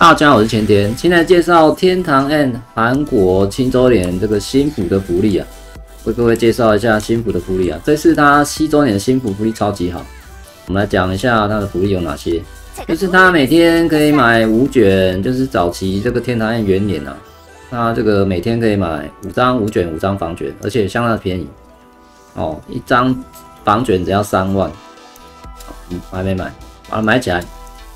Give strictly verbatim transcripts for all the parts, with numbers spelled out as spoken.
大家好，我是前田，现在介绍天堂 and 韩国青州年这个新服的福利啊，为各位介绍一下新服的福利啊。这次它七周年的新服福利超级好，我们来讲一下它的福利有哪些。就是它每天可以买五卷，就是早期这个天堂 and 元年啊，它这个每天可以买五张五卷，五张房卷，而且相当的便宜哦，一张房卷只要三万。嗯，我还没买，把它买起来。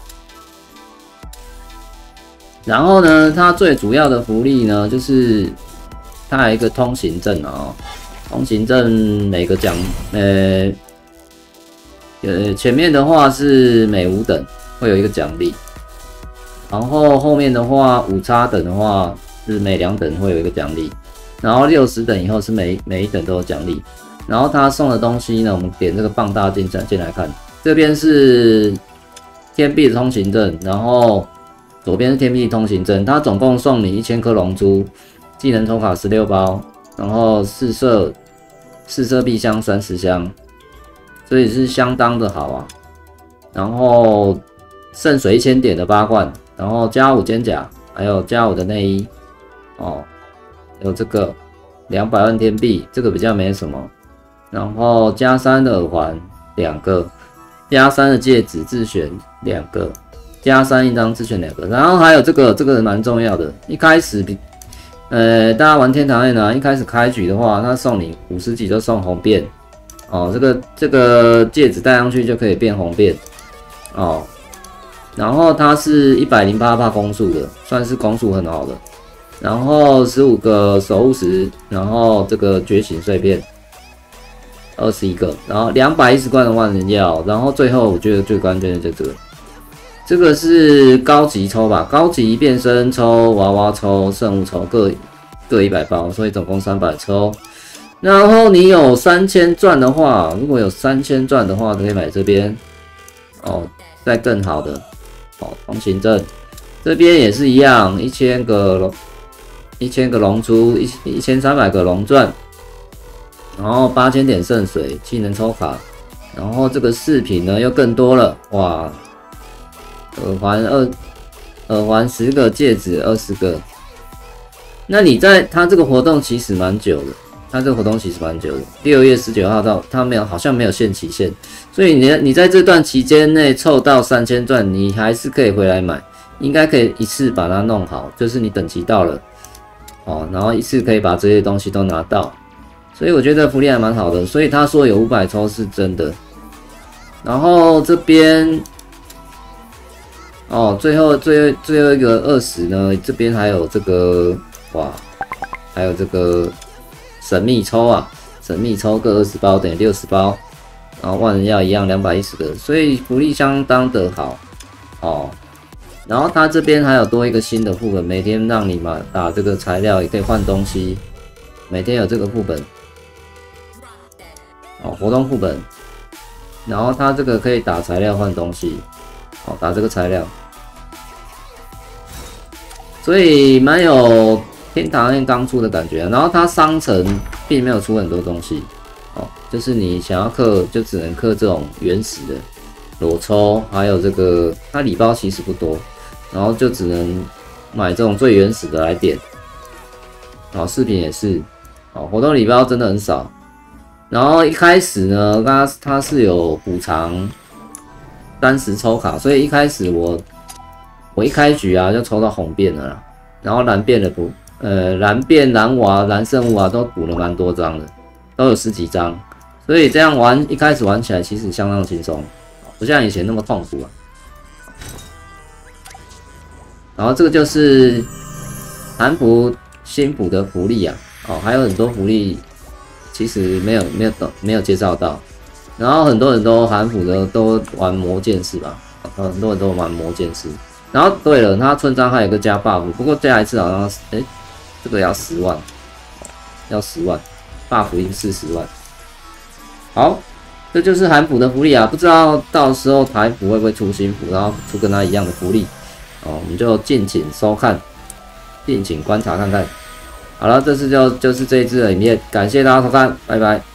然后呢，它最主要的福利呢，就是它有一个通行证哦，通行证每个奖，呃，呃，前面的话是每五等会有一个奖励，然后后面的话五叉等的话是每两等会有一个奖励，然后六十等以后是每每一等都有奖励。然后他送的东西呢，我们点这个放大镜进来看，这边是天币的通行证，然后左边是天币通行证，它总共送你一千颗龙珠，技能抽卡十六包，然后四色四色币箱三十箱，所以是相当的好啊。然后圣水一千点的八罐，然后加五肩甲，还有加五的内衣哦，有这个两百万天币，这个比较没什么。然后加三的耳环两个，加三的戒指自选两个。加三一张自选两个，然后还有这个，这个蛮重要的。一开始比，呃，大家玩天堂 N 啊，一开始开局的话，它送你五十级就送红变，哦，这个这个戒指戴上去就可以变红变，哦，然后它是一百零八%攻速的，算是攻速很好的。然后十五个守护石，然后这个觉醒碎片二十一个，然后两百一十罐的万能药，然后最后我觉得最关键的就是这个。这个是高级抽吧，高级变身抽、娃娃抽、圣物抽各各一百包，所以总共三百抽。然后你有三千钻的话，如果有三千钻的话，可以买这边哦，再更好的哦，通行证这边也是一样，一千个龙，一千个龙珠，一一千三百个龙钻，然后八千点圣水，技能抽卡，然后这个饰品呢又更多了，哇！耳环二，耳环十个，戒指二十个。那你在它这个活动其实蛮久的，它这个活动其实蛮久的，六月十九号到它没有，好像没有限期限，所以你你在这段期间内凑到三千钻，你还是可以回来买，应该可以一次把它弄好，就是你等级到了哦，然后一次可以把这些东西都拿到，所以我觉得福利还蛮好的，所以他说有五百抽是真的。然后这边。哦，最后最后最后一个二十呢，这边还有这个哇，还有这个神秘抽啊，神秘抽各二十包等于六十包，然后万能药一样两百一十个，所以福利相当的好哦。然后它这边还有多一个新的副本，每天让你嘛打这个材料也可以换东西，每天有这个副本哦，活动副本，然后它这个可以打材料换东西。哦，打这个材料，所以蛮有天堂 N 刚出的感觉、啊。然后它商城并没有出很多东西，哦，就是你想要氪就只能氪这种原始的裸抽，还有这个它礼包其实不多，然后就只能买这种最原始的来点。哦，饰品也是，哦，活动礼包真的很少。然后一开始呢，它它是有补偿。三十抽卡，所以一开始我我一开局啊就抽到红变了啦，然后蓝变的补，呃蓝变、蓝娃、蓝圣物啊都补了蛮多张的，都有十几张，所以这样玩一开始玩起来其实相当轻松，不像以前那么痛苦啊。然后这个就是韩服新补的福利啊，哦还有很多福利其实没有没有没有介绍到。然后很多人都韩服的都玩魔剑士吧，很多人都玩魔剑士。然后对了，他村长还有个加 buff， 不过加一次好像哎，这个要十万，要十万 ，buff 已经四十万。好，这就是韩服的福利啊，不知道到时候台服会不会出新服，然后出跟他一样的福利哦，我们就敬请收看，敬请观察看看。好了，这次就就是这一支的影片，感谢大家收看，拜拜。